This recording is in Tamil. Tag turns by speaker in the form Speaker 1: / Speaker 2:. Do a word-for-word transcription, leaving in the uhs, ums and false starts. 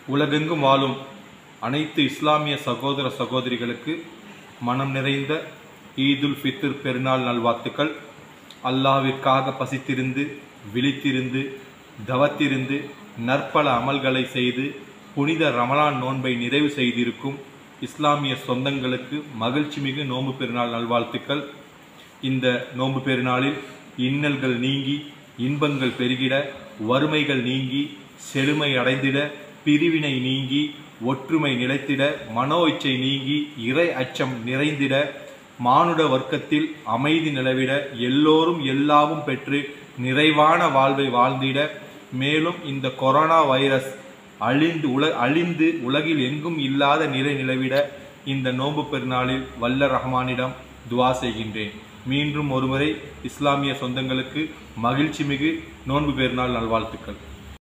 Speaker 1: உலகெங்கும் வாழும் அனைத்து இஸ்லாமிய சகோதர சகோதரிகளுக்கு மனம் நிறைந்த ஈதுல் ஃபித்ர் பெருநாள் நல்வாழ்த்துக்கள். அல்லாஹ்விற்காக பசித்திருந்து விழித்திருந்து தவத்திருந்து நற்பல அமல்களை செய்து புனித ரமலான் நோன்பை நிறைவு செய்திருக்கும் இஸ்லாமிய சொந்தங்களுக்கு மகிழ்ச்சி மிகு நோன்பு பெருநாள் நல்வாழ்த்துக்கள். இந்த நோன்பு பெருநாளில் இன்னல்கள் நீங்கி இன்பங்கள் பெருகிட, வறுமைகள் நீங்கி செழுமை அடைந்திட, பிரிவினை நீங்கி ஒற்றுமை நிலைத்திட, மனோ இச்சை நீங்கி இறை அச்சம் நிறைந்திட, மானுட வர்க்கத்தில் அமைதி நிலவிட, எல்லோரும் எல்லாவும் பெற்று நிறைவான வாழ்வை வாழ்ந்திட, மேலும் இந்த கொரோனா வைரஸ் அழிந்து உல அழிந்து உலகில் எங்கும் இல்லாத நிலை நிலவிட இந்த நோன்பு பெருநாளில் வல்ல ரஹ்மானிடம் துவா செய்கின்றேன். மீண்டும் ஒருமுறை இஸ்லாமிய சொந்தங்களுக்கு மகிழ்ச்சி மிகு நோன்பு பெருநாள் நல்வாழ்த்துக்கள்.